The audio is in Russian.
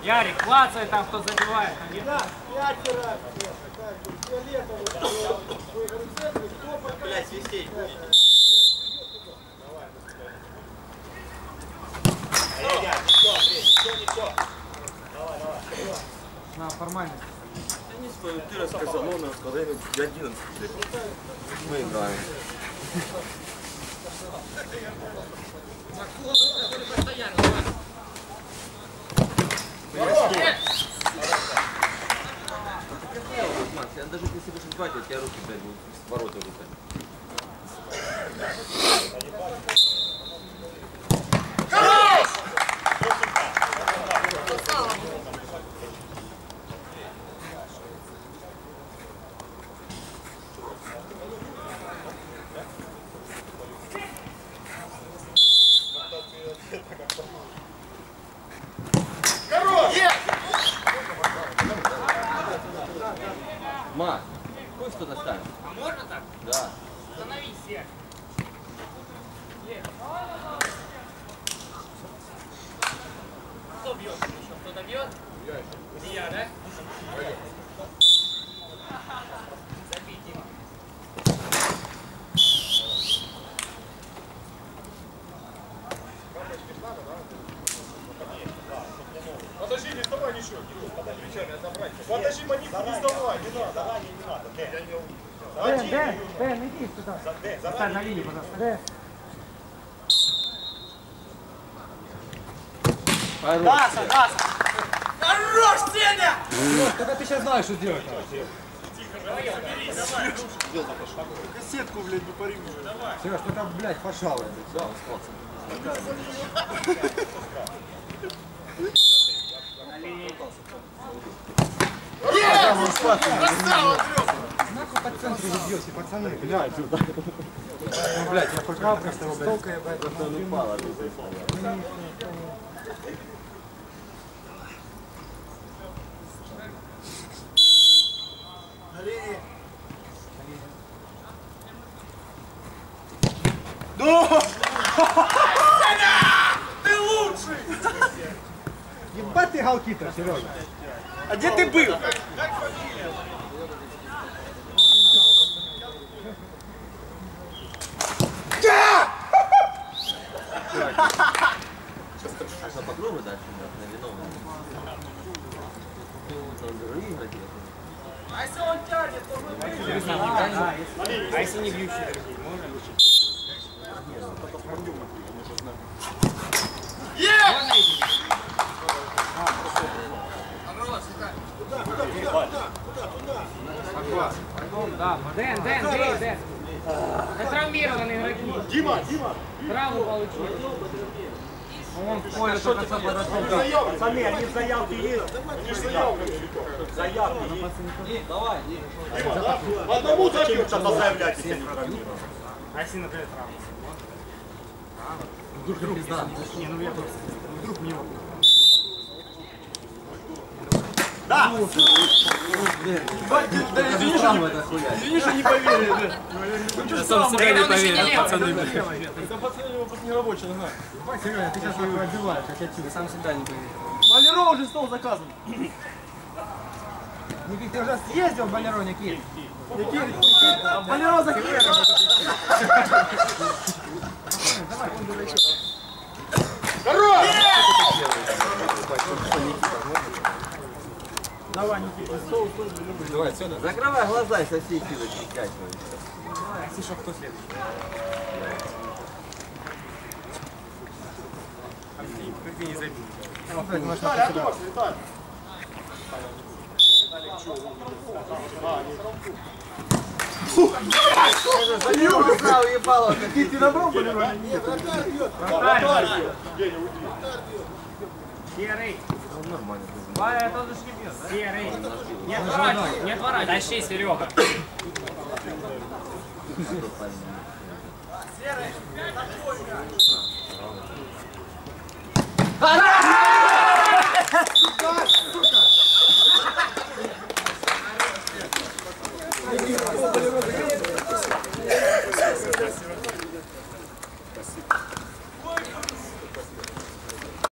Ярик, клацай там, кто забивает. Блять, свистеть будет. На, формально. Я не спою, ты рассказал, он рассказал, я 11. Мы играем. Я даже если будешь избавить, у тебя руки, блядь, будут с ворота рукать. Ма, пусть кто-то станет. А можно так? Да. Становись всех. Кто бьет еще? Кто-то бьет? Я, да? Забей, Дима. Подожди, не вставай ничего. Подожди, Маник, не вставай, не надо. Дэн, иди сюда. Встань на линию, пожалуйста. Дэн. Даса, Даса! Хорош, Сеня! Только ты сейчас знаешь, что делать. Кассетку, блядь, не порви. Сереж, ты там, блядь, пошалуй. Да, он спался. Нахуй по центру забьёшься, пацаны, блядь. Ну, блядь, я хоть раз с тобой, блядь. Просто он упал, а ты упал. Ты лучший! Ебать ты голкипер, Сережа. А где ты был? Сейчас попробуй дальше, на виновного. Там другие игроки. А если он тянет, то мы выиграем. А если не бьющие другие, можно? Да, Дэн. Это травмированные игроки. Дима! Травму получил. Он в поле только что подошел. Пацаны, они в заявке есть. Они же заявка. Заявка есть. Давай. Дима, да? В одному забьют, что-то заявлять, если не травмирован. А если, например, травма? Вдруг пизда. Не, ну я просто. Вдруг мне вот. Да! Извини, что не поверили. Я сам себя не поверил, пацаны. Это пацаны, его просто не рабочий, нога. Ебать, Серега, ты сейчас его отбиваешь, как я чую. Сам себя не поверил. Валерова уже стол заказан. Никит, ты уже съездил в Болеро, Никит? Валерова заказан. Здорово! Давай, Никита, соус тоже люблю. Давай, отсюда. Закрывай глаза и соси кидать, пускать. Слышал, кто следующий? Как ты не забил? Виталий, отдохни, Виталий. Залил, знал, ебало. Ты набрал Валерова? Нет, вратарь бьет. Вратарь бьет. Деня, уйди. Серый. Нормально. Валя тоже ж не бьет, да? Серый. Не отворачивай, не отворачивай. Тащи, Серега. Серый,